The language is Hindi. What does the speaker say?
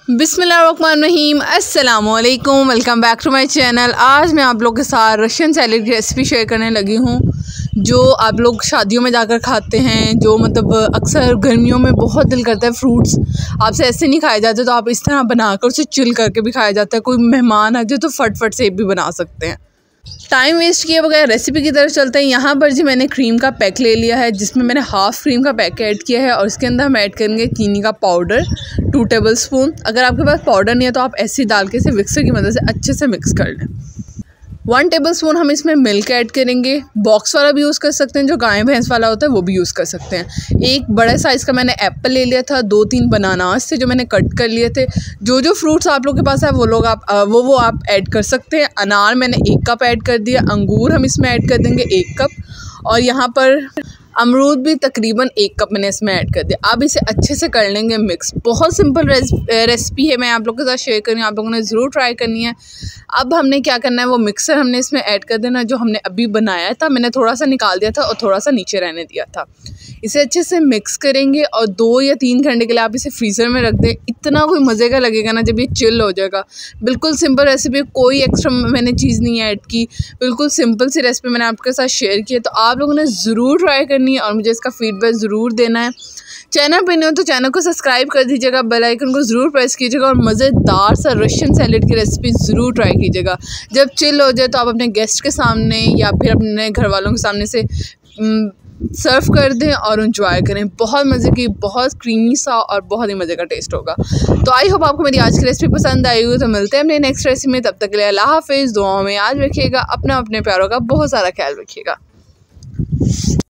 बिस्मिल्लाहिर्रहमानिर्रहीम, अस्सलाम वालेकुम, welcome back to my channel. आज मैं आप लोग के साथ रशियन सैलेड की रेसिपी शेयर करने लगी हूँ, जो आप लोग शादियों में जाकर खाते हैं। जो मतलब अक्सर गर्मियों में बहुत दिल करता है, फ्रूट्स आपसे ऐसे नहीं खाए जाते, तो आप इस तरह बनाकर उसे चिल करके भी खाया जाता है। कोई मेहमान आ जाए तो फट से भी बना सकते हैं। टाइम वेस्ट किए बगैर रेसिपी की तरफ चलते हैं। यहाँ पर जी मैंने क्रीम का पैक ले लिया है, जिसमें मैंने हाफ़ क्रीम का पैक ऐड किया है, और इसके अंदर हम ऐड करेंगे चीनी का पाउडर 2 टेबलस्पून। अगर आपके पास पाउडर नहीं है तो आप ऐसे ही डाल के इसे मिक्सर की मदद से अच्छे से मिक्स कर लें। 1 टेबलस्पून हम इसमें मिल्क ऐड करेंगे। बॉक्स वाला भी यूज़ कर सकते हैं, जो गाय भैंस वाला होता है वो भी यूज़ कर सकते हैं। एक बड़े साइज़ का मैंने एप्पल ले लिया था, 2-3 बनानास थे जो मैंने कट कर लिए थे। जो फ्रूट्स आप लोग के पास है वो लोग आप ऐड कर सकते हैं। अनार मैंने 1 कप ऐड कर दिया। अंगूर हम इसमें ऐड कर देंगे 1 कप, और यहाँ पर अमरूद भी तकरीबन 1 कप मैंने इसमें ऐड कर दिया। अब इसे अच्छे से कर लेंगे मिक्स। बहुत सिंपल रेसिपी है, मैं आप लोगों के साथ शेयर कर रही हूँ, आप लोगों ने ज़रूर ट्राई करनी है। अब हमने क्या करना है, वो मिक्सर हमने इसमें ऐड कर देना, जो हमने अभी बनाया था। मैंने थोड़ा सा निकाल दिया था और थोड़ा सा नीचे रहने दिया था। इसे अच्छे से मिक्स करेंगे और 2 या 3 घंटे के लिए आप इसे फ्रीज़र में रख दें। इतना कोई मज़े का लगेगा ना जब ये चिल हो जाएगा। बिल्कुल सिंपल रेसिपी, कोई एक्स्ट्रा मैंने चीज़ नहीं ऐड की, बिल्कुल सिंपल सी रेसिपी मैंने आपके साथ शेयर की है। तो आप लोगों ने ज़रूर ट्राई करनी है और मुझे इसका फीडबैक ज़रूर देना है। चैनल पर नहीं हो तो चैनल को सब्सक्राइब कर दीजिएगा, बेल आइकन को ज़रूर प्रेस कीजिएगा, और मज़ेदार सा रशियन सैलेड की रेसिपी ज़रूर ट्राई कीजिएगा। जब चिल हो जाए तो आप अपने गेस्ट के सामने या फिर अपने घर वालों के सामने से सर्व कर दें और एंजॉय करें। बहुत मज़े की, बहुत क्रीमी सा और बहुत ही मज़े का टेस्ट होगा। तो आई होप आपको मेरी आज की रेसिपी पसंद आई हो। तो मिलते हैं अपने नेक्स्ट रेसिपी में, तब तक के लिए अल्लाह हाफिज़। दुआओं में याद रखिएगा, अपना अपने प्यारों का बहुत सारा ख्याल रखिएगा।